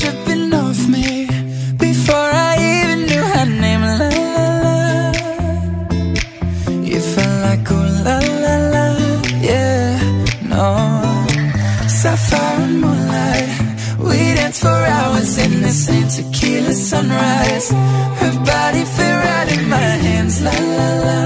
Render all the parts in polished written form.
dripping off me before I even knew her name. La la la, you felt like ooh la la la, yeah, no. Sapphire and moonlight, we danced for hours in the same tequila sunrise. Her body fit right in my hands, la la la.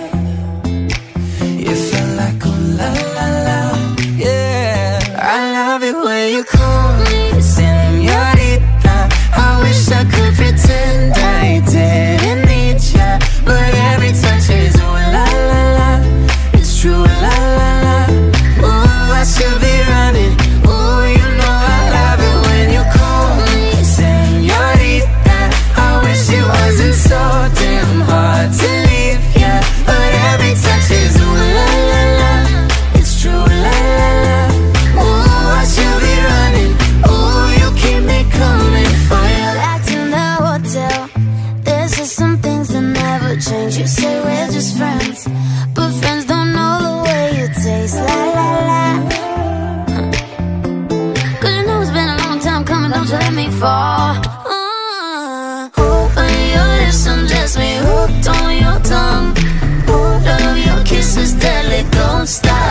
You felt like ooh la la la, yeah. I love it when you call me Senorita. I wish I could pretend I didn't need ya, but every touch is ooh la la la. It's true, la la la. Ooh, I should be running. Ooh, you know I love it when you call me Senorita. I wish it wasn't so damn hard to leave ya, but every touch is ooh la la la. It's true, la la la. Ooh, I should be running. Ooh, you keep me coming for ya. Back in the hotel, there's just some things that never change. You say we're just friends, but friends don't know the way you taste. La la la. Cause you know it's been a long time coming, don't you let me fall. When your lips undress me, hooked on your tongue. Love your kisses deadly, don't stop.